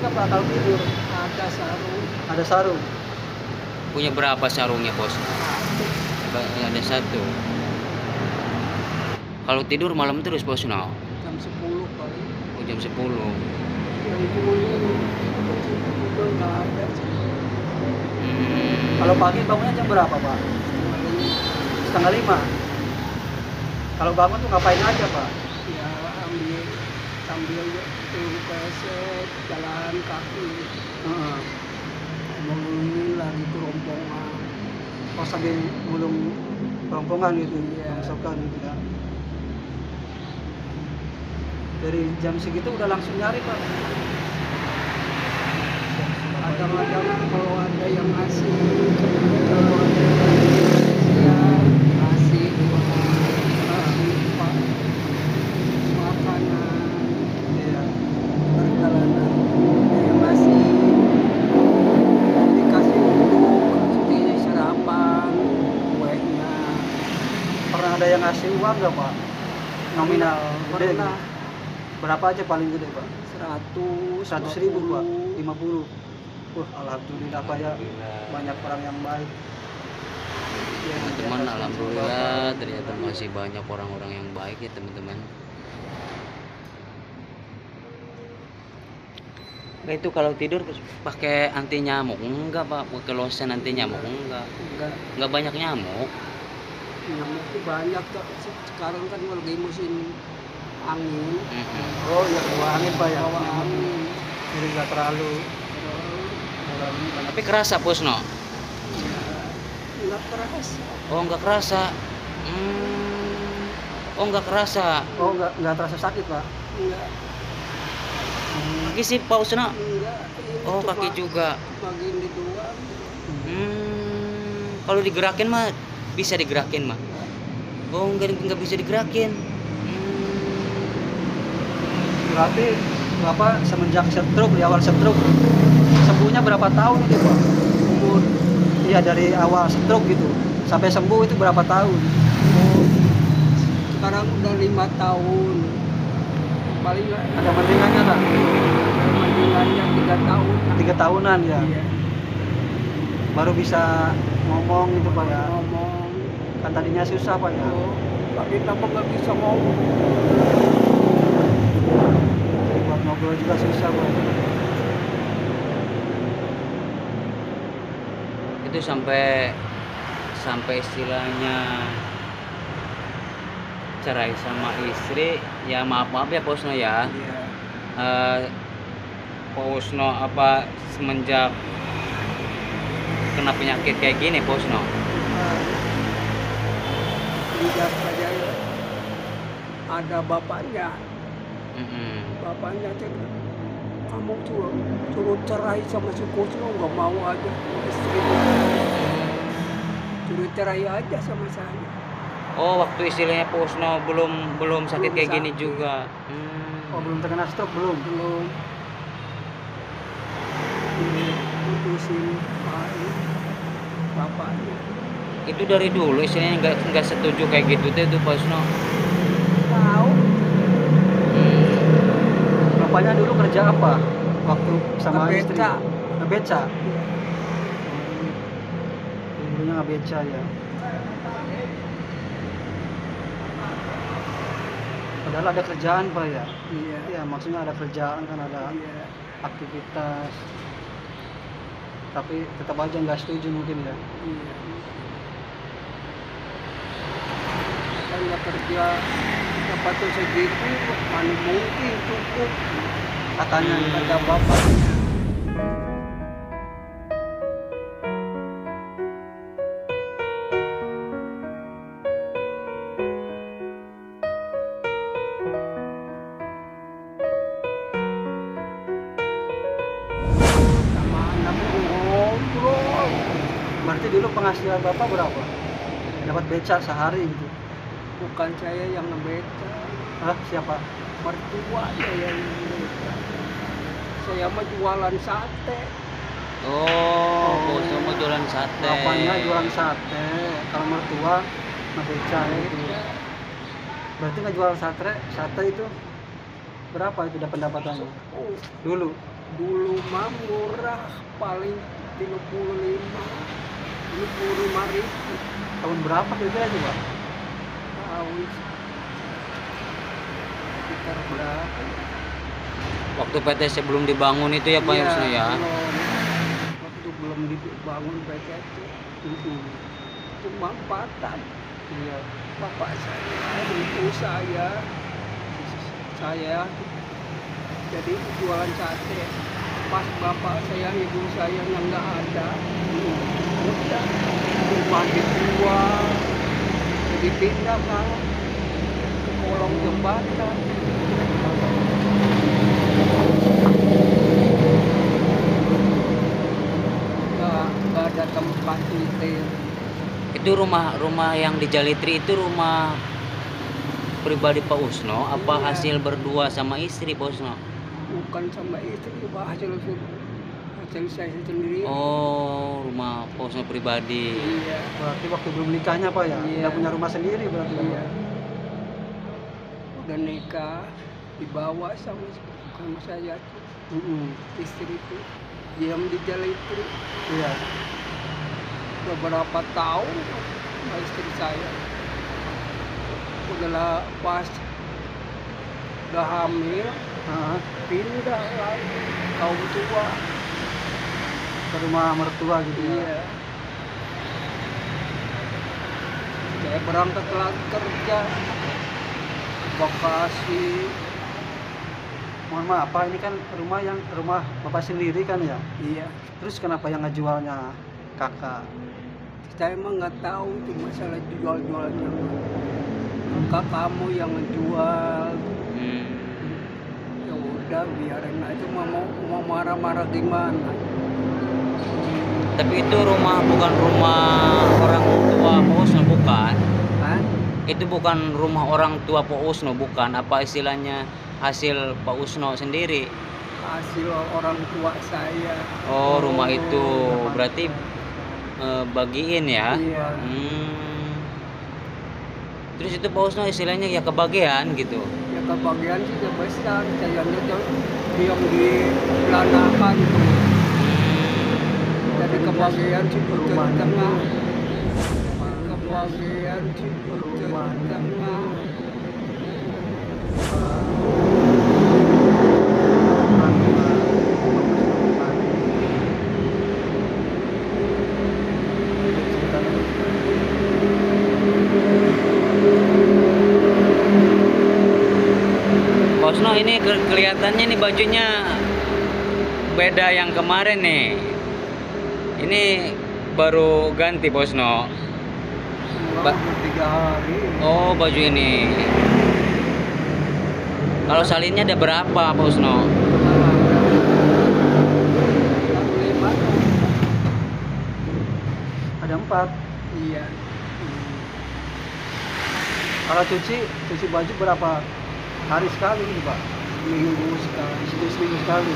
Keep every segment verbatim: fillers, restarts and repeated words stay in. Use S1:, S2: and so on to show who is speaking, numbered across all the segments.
S1: nggak Pak kalau tidur?
S2: Ada sarung.
S1: Ada sarung.
S3: Punya berapa sarungnya bos? Ba- Ada satu. Kalau tidur malam terus bos no?
S2: Jam sepuluh kali.
S3: Oh, jam sepuluh.
S2: Yang punya itu nggak ada.
S3: Hmm.
S1: Kalau pagi bangunnya jam berapa Pak? Setengah lima. Kalau bangun tuh ngapain aja Pak?
S2: Ya ambil sambil turun ke set, jalan kaki,
S1: Heeh.
S2: mengunjungi lagi ke rombongan.
S1: Oh sambil mulung rompongan gitu,
S2: Iya.
S1: masukan gitu ya. Dari jam segitu udah langsung nyari Pak.
S2: Kadang-kadang kalau ada yang ngasih, kalau ada yang ngasih, ya ngasih uang, ngasih pak, makanan,
S1: Iya.
S2: perjalanan, ada yang ngasih, dikasih untuk seperti sarapan, kuenya.
S1: Pernah ada yang ngasih uang nggak Pak? Nominal gede?
S2: Pernah.
S1: Berapa aja paling gede Pak?
S2: Seratus,
S1: Seratus ribu Pak? Lima puluh. Wah alhamdulillah Pak ya, banyak orang yang baik. Ya,
S3: Teman-teman,
S1: di atas
S3: alhamdulillah ternyata masih banyak orang-orang yang baik ya teman-teman. Nah, itu kalau tidur pakai anti nyamuk enggak Pak? Pakai lotion anti nyamuk enggak?
S2: Enggak,
S3: Enggak banyak nyamuk.
S2: nyamuk itu banyak Kak. Sekarang kan lagi musim angin,
S3: Mm-mm.
S1: Oh ya bawa angin Pak ya.
S2: bawa angin.
S1: Jadi nggak terlalu.
S3: Tapi kerasa bos no?
S2: Enggak keras.
S3: Oh enggak kerasa. Hmm. Oh enggak kerasa.
S1: Oh nggak nggak terasa sakit Pak.
S2: Enggak,
S3: Kaki sih Pak Usno.
S2: enggak. Ini
S3: Oh
S2: cuma-
S3: kaki juga.
S2: cuma gini doang.
S3: Hmm. Kalau digerakin mah bisa digerakin mah. Oh enggak enggak bisa digerakin. Hmm.
S1: Berarti Bapak semenjak stroke, di awal stroke sembuhnya berapa tahun itu Pak? Umur? Iya dari awal stroke gitu sampai sembuh itu berapa tahun?
S2: Oh, sekarang udah lima tahun. Paling nggak
S1: Ada mendingannya tak?
S2: mendingannya tiga tahun.
S1: Tiga tahunan ya.
S2: Iya.
S1: Baru bisa ngomong gitu Pak ya.
S2: Ngomong.
S1: Kan tadinya susah Pak ya.
S2: Oh, tapi kenapa nggak bisa ngomong?
S1: Buat ngobrol juga susah Pak.
S3: Itu sampai sampai istilahnya cerai sama istri ya, maaf maaf ya Pak Usno ya.
S2: Iya.
S3: Eh, Pak Usno apa semenjak kena penyakit kayak gini Pak Usno?
S2: Tidak saja ada bapaknya.
S3: Mm-mm.
S2: Bapaknya cakap, kamu suruh, suruh cerai sama si Kusno, nggak mau aja istrinya. Suruh cerai aja sama saya.
S3: Oh waktu istilahnya Pak Usno belum belum sakit
S2: Belum
S3: kayak gini
S2: sakit.
S3: juga. Hmm.
S1: Oh belum terkena stroke belum?
S2: Belum putusin Pak ini, bapaknya.
S3: Itu dari dulu istilahnya nggak nggak setuju kayak gitu tuh itu Pak Usno.
S2: Tahu
S3: Hmm.
S1: Bapaknya dulu kerja apa? Waktu sama
S2: Ngebeca.
S1: istri? Ngebeca. Dulunya ngebeca ya. Padahal ada kerjaan Pak ya.
S2: iya
S1: Iya maksudnya ada kerjaan kan ada
S2: iya
S1: aktivitas. Tapi tetap aja nggak setuju mungkin ya.
S2: iya kan nggak kerja dapat segitu mana mungkin cukup
S1: Katanya ya.
S2: ada bapaknya. Sama anaknya ngobrol.
S1: Berarti dulu penghasilan Bapak berapa? Dapat beca sehari gitu.
S2: Bukan saya yang ngebeca,
S1: Hah, siapa?
S2: mertuanya yang ngebeca. Saya mah jualan sate.
S3: Oh, Pak Usno mau jualan sate.
S1: Bapaknya jualan sate, kalau mertua ngebeca gitu. Berarti nggak jual sate, sate itu berapa itu udah pendapatannya?
S2: Oh,
S1: Dulu
S2: dulu mah murah paling tiga puluh lima tiga puluh lima ribu
S1: Tahun berapa kira-kira itu Pak?
S2: tahun sekitar berapa?
S3: Waktu P T S belum dibangun itu ya Pak
S2: Iya,
S3: Yusno ya.
S2: belum. Waktu belum dibangun P T S itu cuma empatan.
S1: Iya.
S2: Bapak saya, ibu saya, saya jadi jualan sate. Pas bapak saya, ibu saya yang nggak ada, udah rumah dijual, jadi pindah kan ke kolong jembatan. Nggak, nggak ada tempat nyetir.
S3: Itu rumah rumah yang di Jalitri itu rumah pribadi Pak Usno apa
S2: Iya.
S3: hasil berdua sama istri Pak Usno?
S2: Bukan sama istri, Pak, hasil hasil saya sendiri.
S3: Oh, rumah Pak Usno pribadi.
S2: Iya.
S1: Berarti waktu belum nikahnya Pak ya?
S2: Iya.
S1: Udah punya rumah sendiri berarti.
S2: Iya. Udah nikah dibawa sama sama saya tuh,
S1: Mm-mm.
S2: istriku diam di Jalitri
S1: Iya.
S2: udah berapa tahun sama istri saya. Udahlah pas udah hamil
S1: Heeh.
S2: pindah lagi kaum tua.
S1: Ke rumah mertua gitu ya.
S2: Iya. Saya berangkat lagi kerja Bekasi.
S1: Mohon maaf Pak, ini kan rumah yang rumah Bapak sendiri kan ya?
S2: Iya.
S1: Terus kenapa yang ngejualnya kakak?
S2: Saya emang nggak tahu itu masalah jual-jualnya. Kakak kamu yang ngejual.
S3: Hmm.
S2: Ya udah biarin aja, mau mau mau marah-marah gimana.
S3: Tapi itu rumah bukan rumah orang tua Pak Usno bukan?
S2: Hah?
S3: Itu bukan rumah orang tua Pak Usno bukan? Apa istilahnya hasil Pak Usno sendiri?
S2: Hasil orang tua saya.
S3: Oh, rumah
S1: Oh,
S3: itu
S1: rumah.
S3: berarti eh, bagiin ya?
S2: Iya.
S3: Hmm. Terus itu Pak Usno istilahnya ya kebagian gitu.
S2: Ya kebagian sih ya besar. Saya tuh yang di belanakan. Jadi kebagian sih di tengah. Kebagian sih di tengah.
S3: Pak Usno ini ke- kelihatannya nih bajunya beda yang kemarin nih. Ini baru ganti Pak Usno. Ba-
S2: Tiga hari.
S3: Oh, baju ini. Kalau salinnya ada berapa Pak Usno?
S2: Lima.
S1: Ada empat.
S2: Iya.
S1: Kalau cuci, cuci baju berapa hari sekali gitu Pak?
S2: Minggu sekali.
S1: Seminggu seminggu sekali.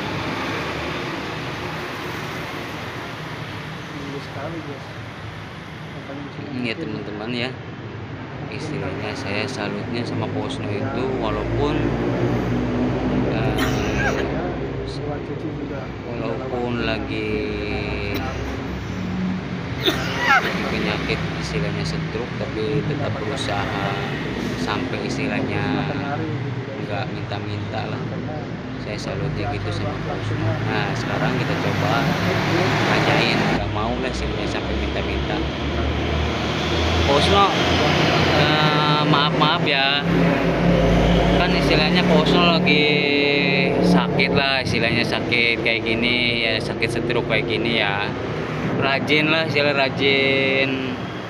S1: Seminggu sekali guys. Makanya cuci
S3: Ini ya
S1: mungkin.
S3: teman-teman ya. Istilahnya saya salutnya sama Pak Usno itu walaupun eh,
S1: Ya, setelah cuci juga.
S3: walaupun lagi penyakit istilahnya stroke tapi tetap berusaha sampai istilahnya
S1: Matahari gitu guys.
S3: nggak minta-minta lah.
S1: Karena
S3: Saya salutnya gitu sama Pak Usno. Nah sekarang kita coba tanyain, nggak mau lah istilahnya sampai minta-minta. Pak Usno, eh, maaf-maaf ya, kan istilahnya Pak Usno lagi sakit lah, istilahnya sakit kayak gini ya, sakit stroke kayak gini ya. Rajin lah, istilah rajin,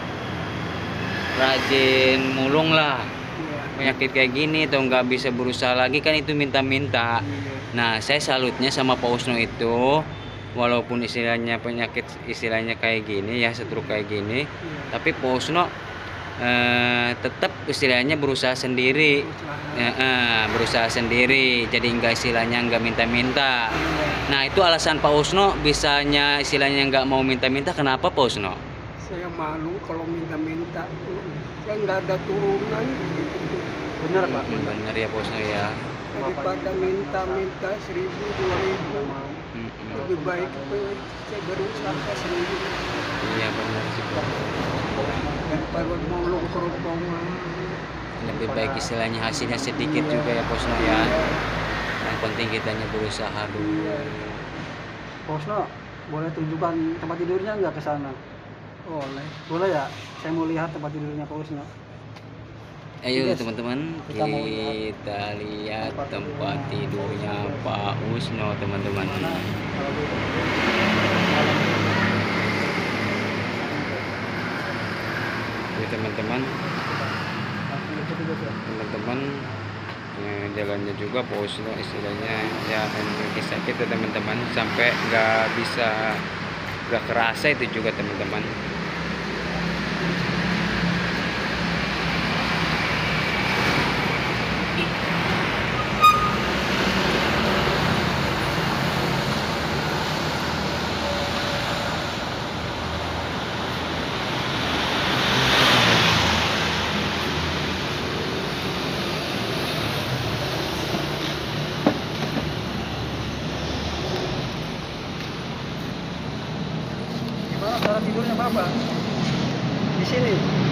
S3: rajin mulung lah.
S2: Iya.
S3: Penyakit kayak gini atau nggak bisa berusaha lagi kan itu minta-minta. Nah saya salutnya sama Pak Usno itu, walaupun istilahnya penyakit istilahnya kayak gini ya, stroke kayak gini,
S2: Iya.
S3: tapi Pak Usno eh, tetap istilahnya berusaha sendiri.
S2: Usaha.
S3: Eh, eh, berusaha sendiri, jadi nggak istilahnya nggak minta-minta.
S2: Iya.
S3: Nah itu alasan Pak Usno bisanya istilahnya nggak mau minta-minta, kenapa Pak Usno?
S2: Saya malu kalau minta-minta. Saya nggak ada turunan.
S1: benar Pak.
S3: Bener ya Pak Usno ya.
S2: daripada minta-minta seribu dua ribu
S3: Mm-mm.
S2: lebih baik apa saya berusaha sendiri
S3: Iya benar sih Bos.
S2: daripada mau lu kerombongan.
S3: Lebih baik istilahnya hasilnya sedikit juga ya Bos no ya. Yang penting kitanya berusaha dulu.
S1: Bosno, boleh tunjukkan tempat tidurnya nggak ke sana?
S2: Oleh
S1: Boleh ya? Saya mau lihat tempat tidurnya Pak Usno.
S3: Ayo
S1: Yes.
S3: teman-teman,
S1: Kita mau
S3: kita lihat tempat tidurnya Pak Usno teman-teman. Ini teman-teman, teman-teman eh, jalannya juga Pak Usno istilahnya ya memiliki sakit ya teman-teman, sampai nggak bisa nggak kerasa itu juga teman-teman.
S1: Gimana cara tidurnya Bapak? Di sini.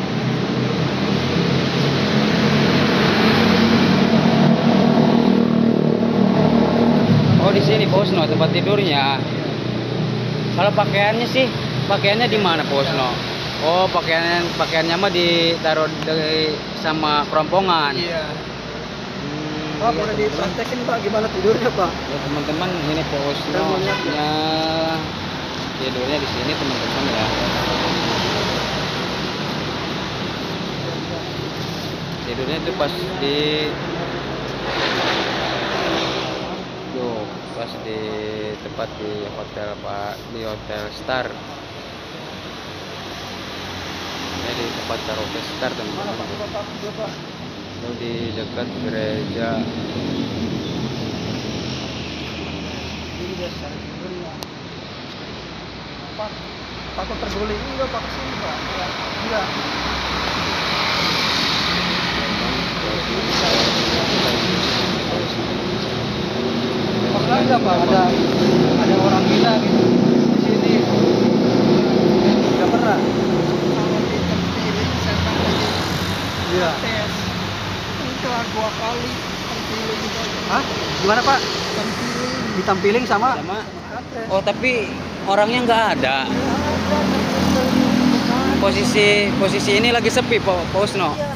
S3: Oh di sini Pak Usno tempat tidurnya. Kalau pakaiannya sih, pakaiannya di mana Pak Usno? Oh pakaian pakaiannya mah ditaruh di, sama kerompongan.
S2: iya
S3: Hmm,
S1: Pak
S3: iya,
S1: boleh
S3: teman-teman.
S1: dipraktekin Pak gimana tidurnya Pak?
S3: Ya teman-teman ini Pak Usno
S1: Kita mau lihat,
S3: ya tidurnya di sini teman-teman ya. Tidurnya itu pas di tuh pas di tempat di hotel Pak di hotel Star. Ini di tempat karaoke Star
S1: Mana
S3: teman-teman.
S1: Pak? Coba Pak, coba Pak.
S3: Itu di dekat gereja.
S1: Ini dia cara tidurnya. Pak, takut terguling enggak Pak kesini Pak? Enggak. Pernah enggak Pak ada ada orang gila gitu di sini? Enggak pernah.
S2: kalau ditempirin saya pernah
S1: Iya.
S2: tes udah dua kali tempiling saja.
S1: Hah? Gimana Pak?
S2: Tempiling
S1: Ditampiling sama?
S3: Sama.
S2: tes
S3: Oh tapi orangnya nggak ada. Posisi posisi ini lagi sepi Pak Pak Usno.
S2: iya